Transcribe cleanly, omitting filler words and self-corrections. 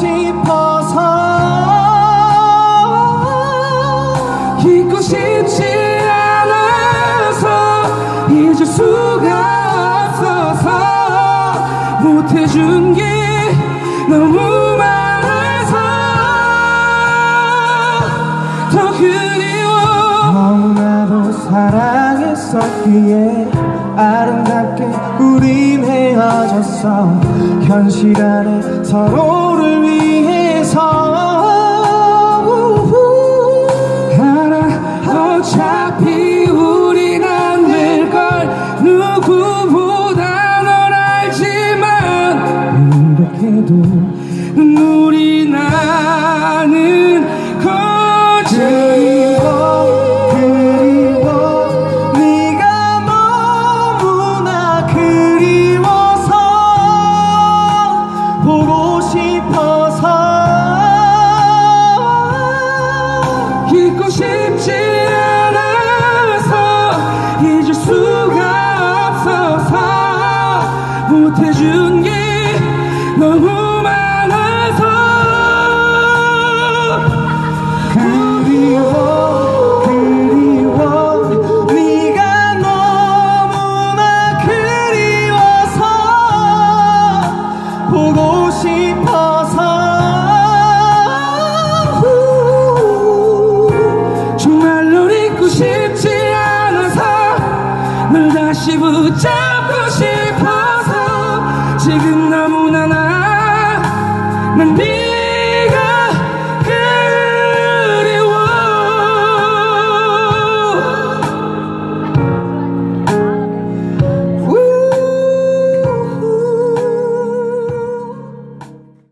싶어서 잊고 싶지 않아서 잊을 수가 없어서 못해준 게 너무 많아서 더 그리워. 너무나도 사랑했었기에 아름답게 우린 헤어졌어. 현실 안에 서로를 위해서 알아 어차피 우린 안 될걸 누구보다 널 알지만 이렇게도 눈물이 나는 거지. 그리워 네가 너무나 그리워서 보고 싶어서